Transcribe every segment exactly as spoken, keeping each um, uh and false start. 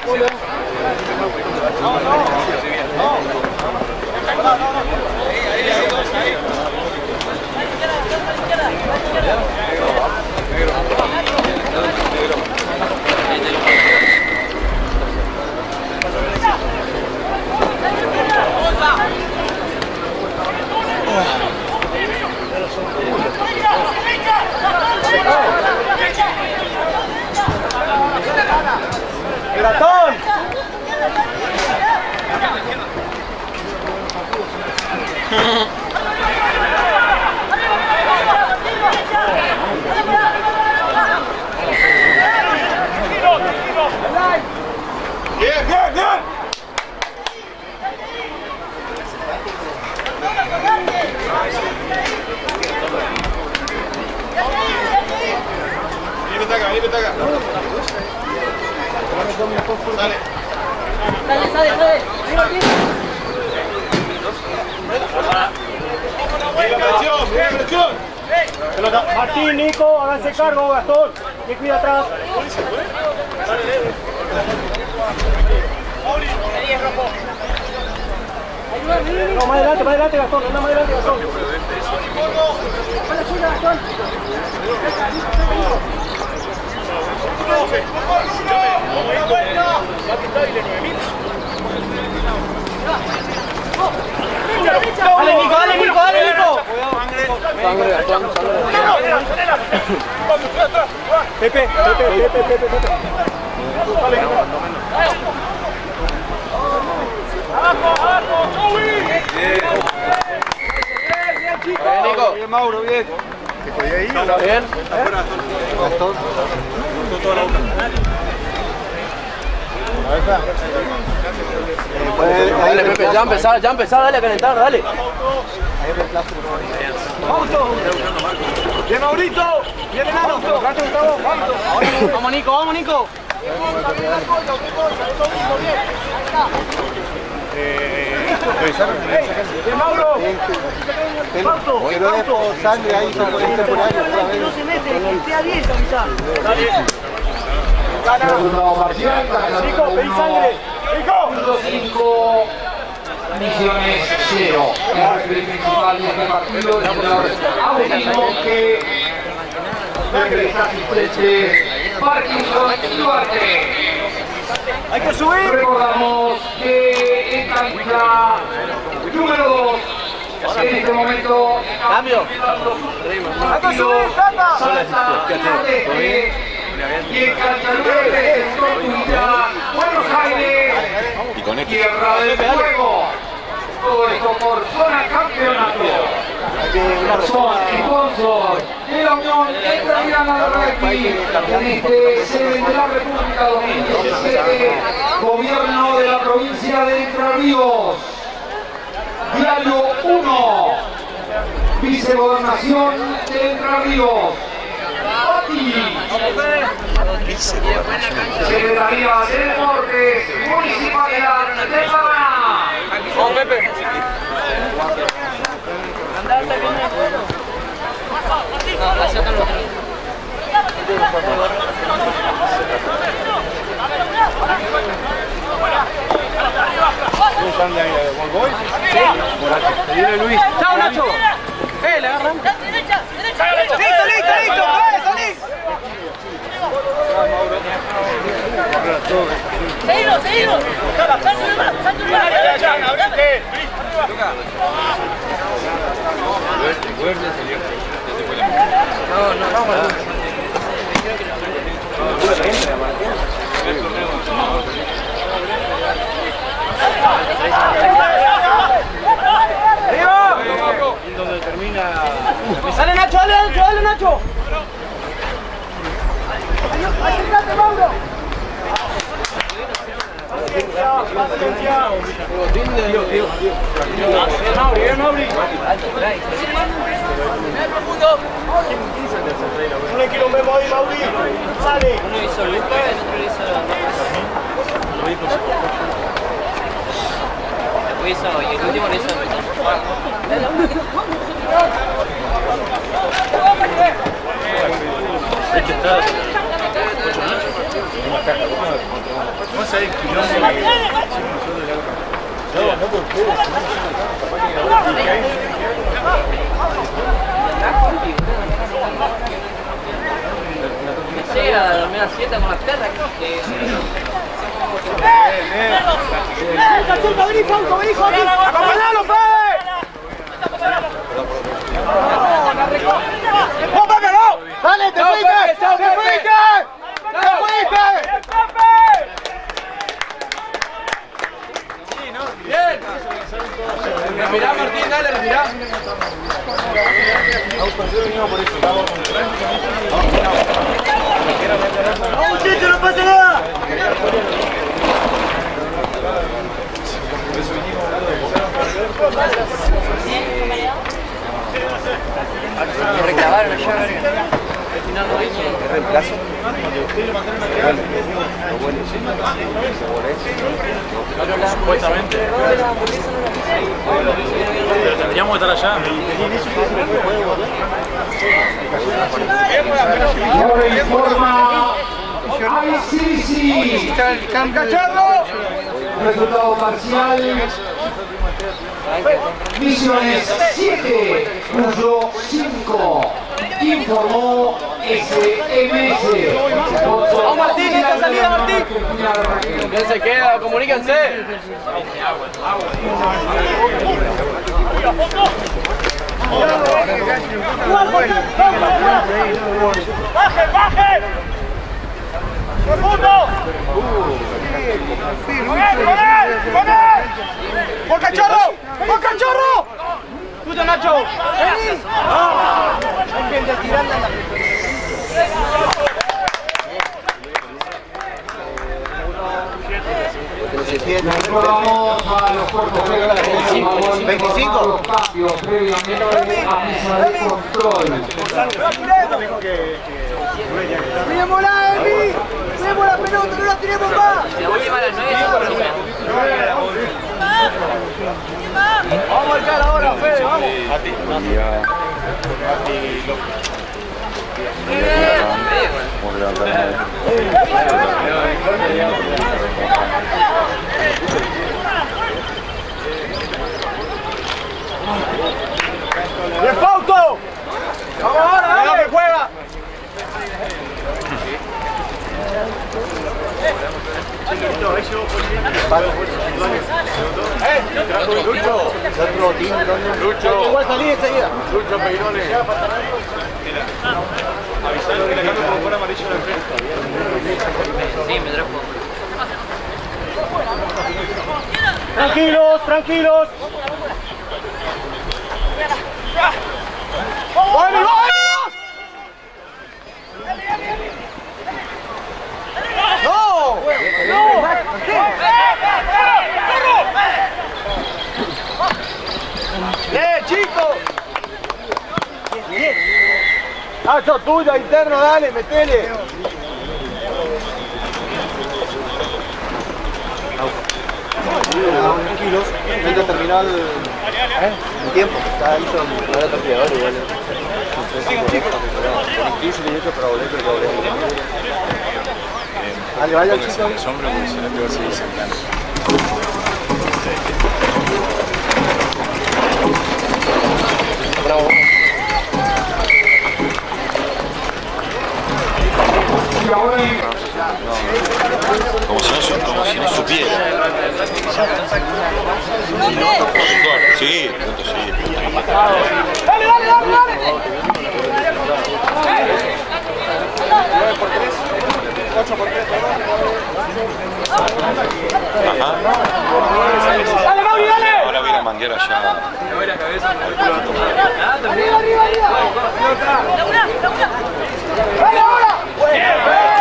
¡Ratón! Bien, bien, bien. Vení, acá, vení, acá. Dale. Dale, sale, sale. Bien, presión, bien, presión. Pelota. Martín, Nico, háganse cargo, Gastón. Que cuida atrás. No, más adelante, más adelante, Gastón. Anda más adelante, Gastón. Vale, suya, Gastón. Dale, Nico, dale, Nico, dale, Nico. Sangre, Gastón, sangre. Pepe, Pepe, Pepe, Pepe, Pepe. Abajo, abajo, Joey. Bien, chico. Bien, Nico. Bien, Mauro, bien. ¿Te podía ir? Bien. Gastón. Dale, Pepe, ya empezá, ya empezá, dale a calentar, dale. ¡Auto! ¡Bien, Maurito! ¡Bien, enano! Vamos, Nico, vamos, Nico. ¡Bien, Mauro! Pero dejo sangre ahí, se puede ir por ahí. No se mete, que esté a diez, avisá. Resultado parcial, Nico, pedí sangre. Nico. cinco Misiones cero. El árbitro principal de este partido, el señor Agustín Monge, los tres asistentes Parkinson y Duarte. Hay que subir. Recordamos que en cancha número dos, en este momento, Cambio. hay que subir, Tata. Salsa Noreste. Y en cancha número tres, Buenos Aires, Tierra del Fuego. Todo esto por zona campeonato. Son sponsor de la Unión Entrerriana de Rugby en este sede de la República dos mil diecisiete, Gobierno de la provincia de Entre Ríos. Diario uno, Vicegobernación de Entre Ríos. Oti. Secretaría de Deportes, Municipalidad de Paraná. Vamos, Pepe. Luis. Chao, Nacho. Eh, le agarran. Derecha, derecha, derecha. Listo, listo, listo. ¡Eh, salí! Seguido, seguido. Sancho de más, Sancho de más. No, no, no. ¡Arriba! Donde termina... ¡Dale, Nacho, dale, Nacho, dale, Nacho! ¡Ayúdate, Mauro! No le quiero ver hoy, Mauri. Sale. Uno hizo Luca, el otro hizo... Después hizo... y el último lo hizo... Vamos a ir. Llega a dormir a siete con las perras. ¡Acompañalo, Fede! ¡No, Pepe, no! ¡Dale, te fuiste! ¡Te fuiste! ¡Te fuiste! Bien. Respirá, Martín, dale, respirá. ¡No, muchachos, no pasa nada! Me reclamaron allá, verga. Si no, no hizo. ¿Qué reemplazo? Supuestamente. Pero tendríamos que estar allá. Ahora informa I C C. ¡Cacharro! Resultado parcial. Misiones siete, Cuyo cinco. Informó S M S. ¡Vamos, Martín! ¡Esta salida, Martín! ¿Quién se queda? ¡Comuníquense! ¡Baje, baje! ¡Segundo! ¡Con él, con él! ¡Con él! ¡Por cachorro! ¡Por cachorro! ¡Puto Nacho! ¡Vení! Hay que tirarla en la... Vamos a los cuerpos de veinticinco. Los cambios previamente a mesa de control. ¡Tirémosla, Emi! ¡Tiremos la pelota, no la tiremos más! La última a las nueve, Vamos a marcar ahora, Fede, vamos. ¡Bien, Fausto! ¡Vamos ahora, dale! ¡Que juega! Lucho. Igual salí enseguida. Lucho Peirone. Avisalo que le cambio como fuera amarillo la frente. Sí, me trajo. Tranquilos, tranquilos. ¡Vamos, vamos! ¡No! ¡No! ¡Eh, chico! ¡Ah, sos tuya, interno, dale, metele! Tranquilos. Intenta terminar el, el tiempo. Está ahí son para otro tirador igual. quince minutos para volver, pero volver. Dale, vaya, chico. Sombra porque si no te vas a seguir sentando. Bravo. Como si no, su- como si no supiera. Sí, punto sí. ¡Dale, dale, dale, dale! nueve por tres. ocho por tres. Ajá. ¡Dale, Mauri, dale! Ahora voy a ir a manguear allá. Me voy la cabeza. ¡Arriba, arriba, arriba! ¡Dale ahora! ¡Bien,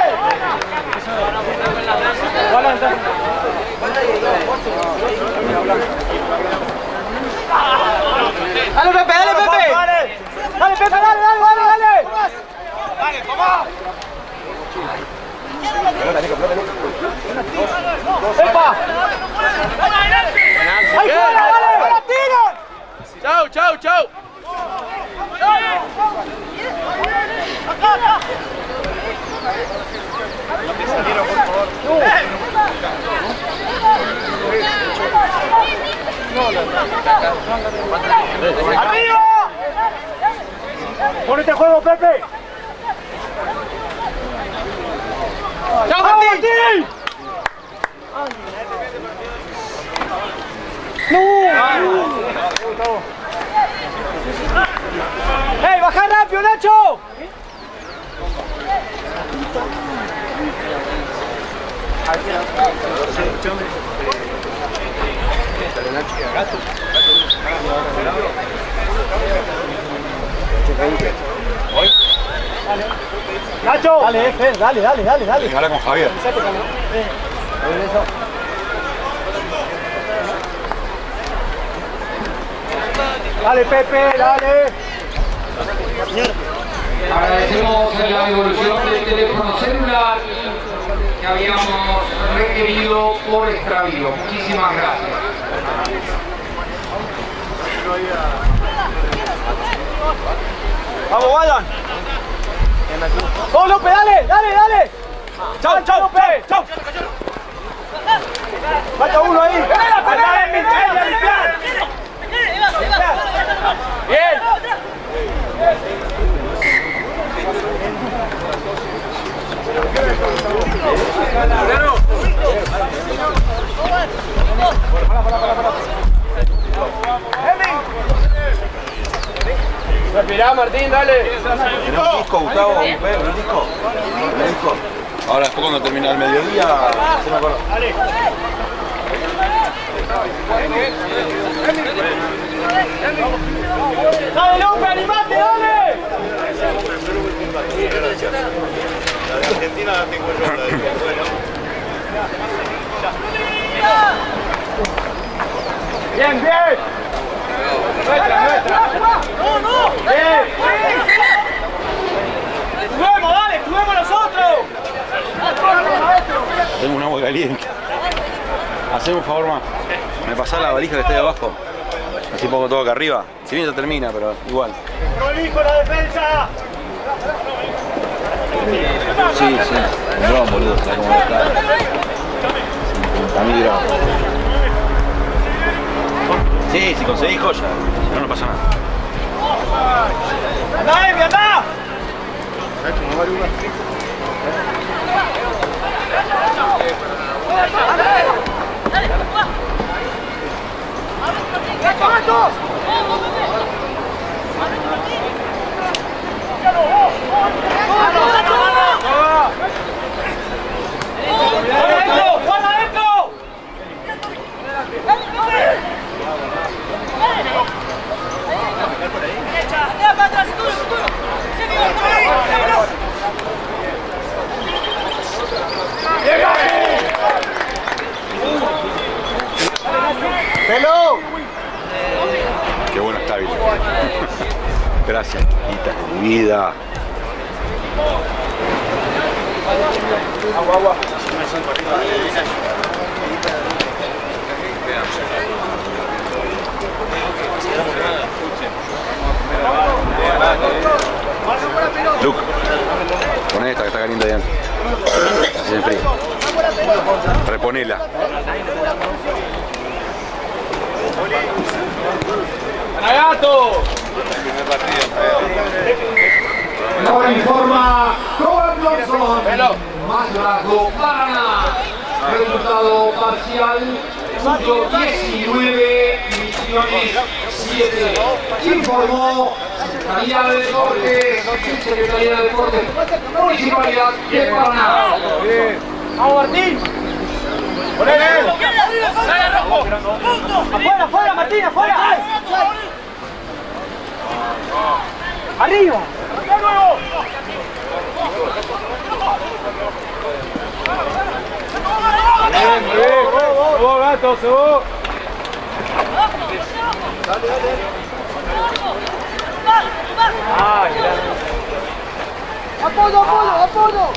¡Dale, Pepe, dale, Pepe! ¡Dale, Pepe, dale, dale, dale, dale! ¡Dale, toma! ¡Epa! ¡Ahí fuera, dale! ¡Ahora tira! ¡Chau, chau, chau! ¡Acá, acá! ¡Arriba! ¡Ponete juego, Pepe! ¡Chao, Martín! ¡Ey, baja rápido, Nacho! Nacho, dale, Fer, dale, dale, dale, dale. Habla con Javier. Dale, Pepe, dale. Agradecemos la devolución del teléfono celular que habíamos requerido por extravío. Muchísimas gracias. Vamos, Alan. ¡Oh, López, dale, dale, dale! ¡Chau, chau, López! ¡Chau! ¡Falta uno ahí! ¡Penela, penela! ¡Limpiar, limpiar! ¡Bien! Respirá, Martín, dale. ¿En un disco, Gustavo? ¿En un disco? ¿En un disco? Ahora después cuando termina el mediodía, Sí me acuerdo. ¡Dale, López, animate, dale! La de Argentina la tengo yo, la de ¡Bien, bien! ¡Nuestra, nuestra! ¡No, no! ¡Bien! ¡Juguemos, dale! ¡Juguemos nosotros! tengo un agua caliente. Haceme un favor más. Me pasás la valija que está ahí abajo. Así pongo todo acá arriba. Si bien ya termina, pero igual. ¡Prolijo la defensa! Sí, sí. Un dron, boludo. ¿Sabes cómo está? cincuenta mil gramos. Sí, si conseguís joya. Si no, no pasa nada. ¡Anda, Evi, anda! ¡Guarda esto! ¡Hello! Qué bueno está, Billy. Gracias, hijita de mi vida. Agua, agua. Luke, pon esta que está caliente ahí adentro. Así es frío. Reponela. ¡Gato! Ahora informa Coban Johnson, Mayorazgo, Paraná. Resultado parcial, punto diecinueve, Misiones siete. Informó Secretaría de Deportes, Secretaría de Deportes, Municipalidad de Paraná. ¡Vamos, Martín! ¡Ponele! ¡Afuera, afuera, Martín, afuera! ¡Arriba! Bien, bien. Subo, gato, subo. Dale, dale. Ay, gracias. ¡Apoyo, apoyo, apoyo!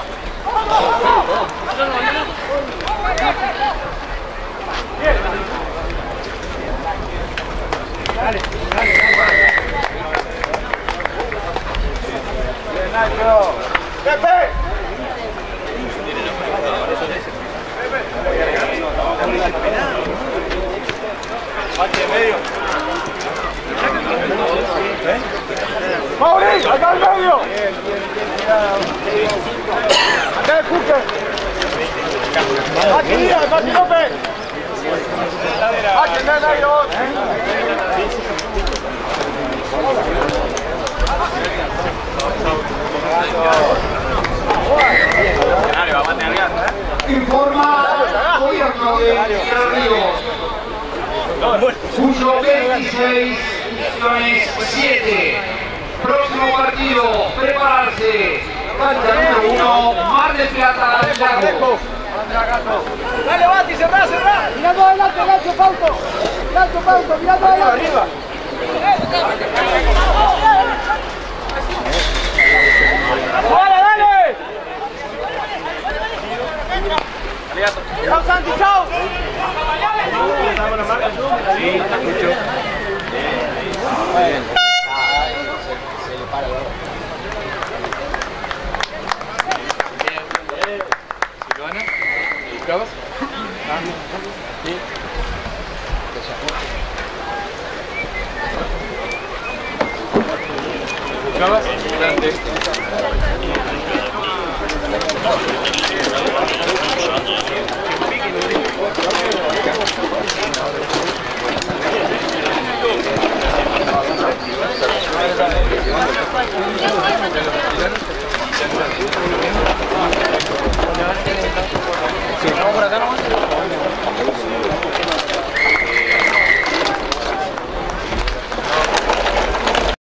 Bien. Dale, dale, dale. Bien, Nacho. ¡Pepe! Pepe. Medio. Informa gobierno de Entre Ríos, cuyo veintiséis millones siete. Próximo partido, prepararse. Cancha número uno, Mar del Plata, Lago. Dale, Bati, cerrá, cerrá. Mirando adelante, Nacho Pauto. Nacho Pauto, mirando adelante. Arriba. ¡Dale, dale! ¡Chao, Santi, chao! Sí, te escucho. Bien. ¿Silvana? ¿Buscabas? Ah, sí. ¿Buscabas? Grande. Thank you.